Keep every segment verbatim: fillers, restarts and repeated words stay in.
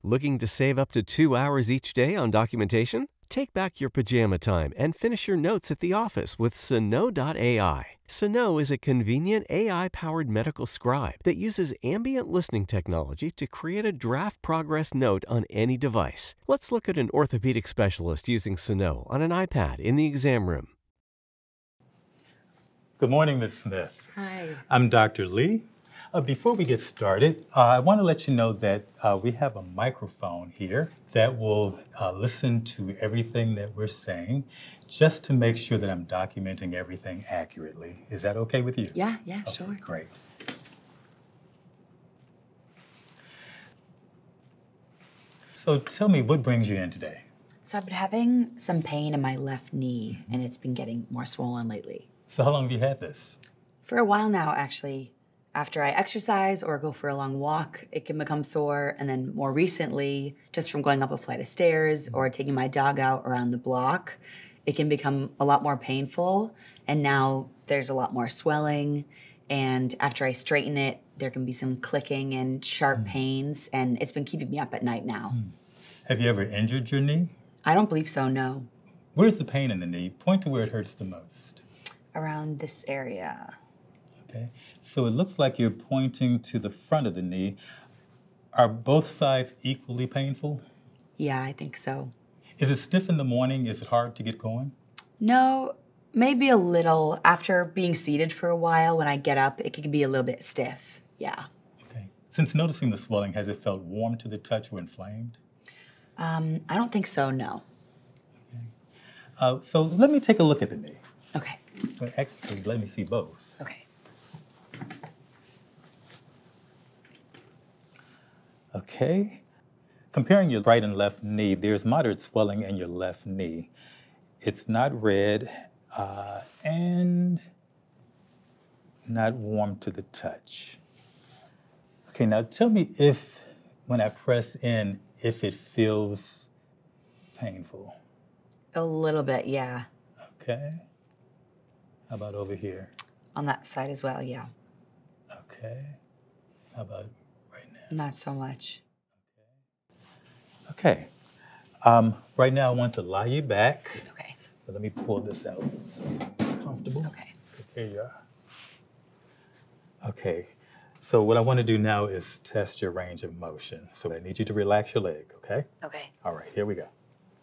Looking to save up to two hours each day on documentation? Take back your pajama time and finish your notes at the office with Sunoh dot A I. Sunoh is a convenient A I-powered medical scribe that uses ambient listening technology to create a draft progress note on any device. Let's look at an orthopedic specialist using Sunoh on an iPad in the exam room. Good morning, Miz Smith. Hi. I'm Doctor Lee. Uh, before we get started, uh, I want to let you know that uh, we have a microphone here that will uh, listen to everything that we're saying, just to make sure that I'm documenting everything accurately. Is that okay with you? Yeah, yeah, okay, sure. Great. So tell me, what brings you in today? So I've been having some pain in my left knee, mm-hmm. and it's been getting more swollen lately. So how long have you had this? For a while now, actually. After I exercise or go for a long walk, it can become sore. And then more recently, just from going up a flight of stairs or taking my dog out around the block, it can become a lot more painful. And now there's a lot more swelling. And after I straighten it, there can be some clicking and sharp mm. pains. And it's been keeping me up at night now. Mm. Have you ever injured your knee? I don't believe so, no. Where's the pain in the knee? Point to where it hurts the most. Around this area. Okay, so it looks like you're pointing to the front of the knee. Are both sides equally painful? Yeah, I think so. Is it stiff in the morning? Is it hard to get going? No, maybe a little. After being seated for a while, when I get up, it can be a little bit stiff, yeah. Okay, since noticing the swelling, has it felt warm to the touch or inflamed? Um, I don't think so, no. Okay, uh, so let me take a look at the knee. Okay. Well, actually, let me see both. Okay. Okay. Comparing your right and left knee, there's moderate swelling in your left knee. It's not red uh, and not warm to the touch. Okay, now tell me if, when I press in, if it feels painful. A little bit, yeah. Okay. How about over here? On that side as well, yeah. Okay. How about right now? Not so much. Okay. Okay. Um, right now, I want to lie you back. Okay. But let me pull this out. So comfortable. Okay. Here you are. Okay. So what I want to do now is test your range of motion. So I need you to relax your leg, okay? Okay. All right, here we go.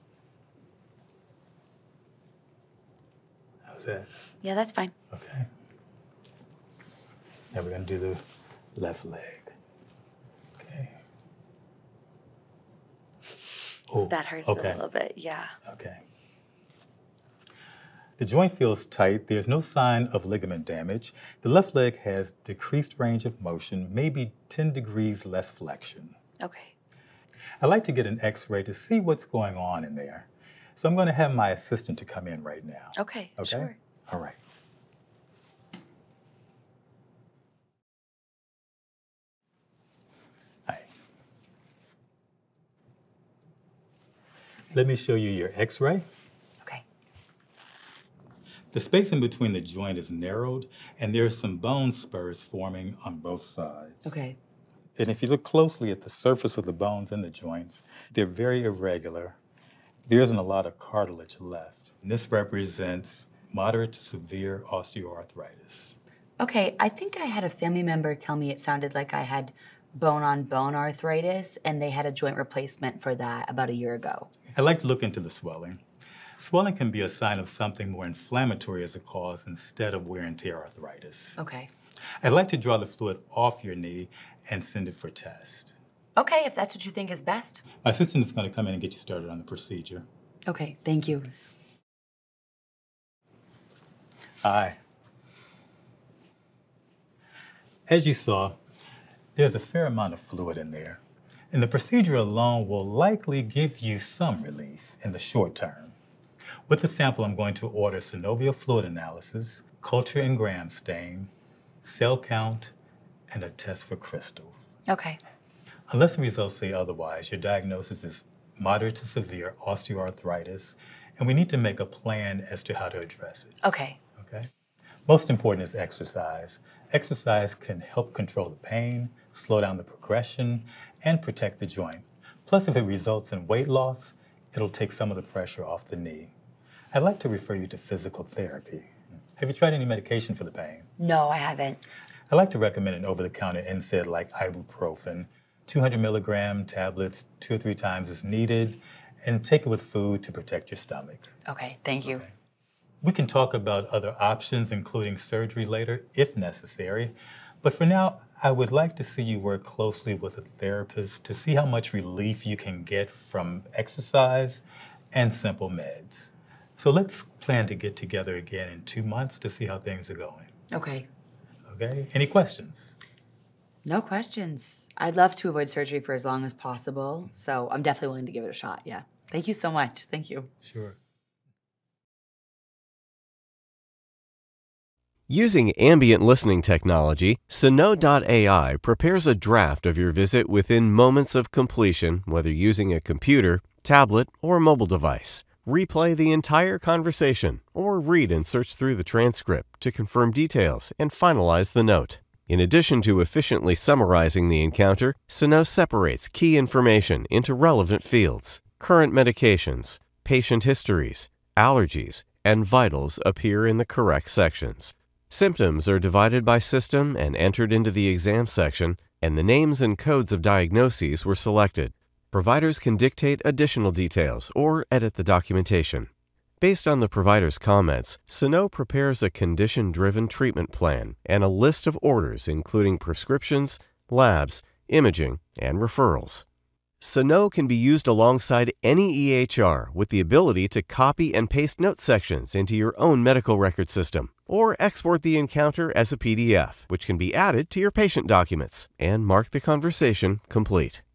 How's that? Yeah, that's fine. Okay. Now we're going to do the left leg. Okay. Oh, that hurts okay. a little bit, yeah. Okay. The joint feels tight. There's no sign of ligament damage. The left leg has decreased range of motion, maybe ten degrees less flexion. Okay. I'd like to get an x-ray to see what's going on in there. So I'm going to have my assistant to come in right now. Okay, Okay? sure. All right. Hi. Let me show you your x-ray. Okay. The space in between the joint is narrowed, and there's some bone spurs forming on both sides. Okay. And if you look closely at the surface of the bones in the joints, they're very irregular. There isn't a lot of cartilage left. And this represents moderate to severe osteoarthritis. Okay, I think I had a family member tell me it sounded like I had bone-on-bone arthritis, and they had a joint replacement for that about a year ago. I'd like to look into the swelling. Swelling can be a sign of something more inflammatory as a cause instead of wear and tear arthritis. Okay. I'd like to draw the fluid off your knee and send it for test. Okay, if that's what you think is best. My assistant is going to come in and get you started on the procedure. Okay, thank you. Hi. As you saw, there's a fair amount of fluid in there, and the procedure alone will likely give you some relief in the short term. With the sample, I'm going to order synovial fluid analysis, culture and gram stain, cell count, and a test for crystals. Okay. Unless the results say otherwise, your diagnosis is moderate to severe osteoarthritis, and we need to make a plan as to how to address it. Okay. Okay? Most important is exercise. Exercise can help control the pain, slow down the progression, and protect the joint. Plus, if it results in weight loss, it'll take some of the pressure off the knee. I'd like to refer you to physical therapy. Have you tried any medication for the pain? No, I haven't. I like to recommend an over-the-counter N SAID like ibuprofen, two hundred milligram tablets two or three times as needed, and take it with food to protect your stomach. Okay, thank you. Okay. We can talk about other options, including surgery later, if necessary. But for now, I would like to see you work closely with a therapist to see how much relief you can get from exercise and simple meds. So let's plan to get together again in two months to see how things are going. Okay. Okay? Any questions? No questions. I'd love to avoid surgery for as long as possible, so I'm definitely willing to give it a shot, yeah. Thank you so much. Thank you. Sure. Using ambient listening technology, Sunoh dot A I prepares a draft of your visit within moments of completion, whether using a computer, tablet, or mobile device. Replay the entire conversation or read and search through the transcript to confirm details and finalize the note. In addition to efficiently summarizing the encounter, Sunoh separates key information into relevant fields. Current medications, patient histories, allergies, and vitals appear in the correct sections. Symptoms are divided by system and entered into the exam section, and the names and codes of diagnoses were selected. Providers can dictate additional details or edit the documentation. Based on the provider's comments, Sunoh prepares a condition-driven treatment plan and a list of orders including prescriptions, labs, imaging, and referrals. Sunoh can be used alongside any E H R with the ability to copy and paste note sections into your own medical record system, or export the encounter as a P D F, which can be added to your patient documents and mark the conversation complete.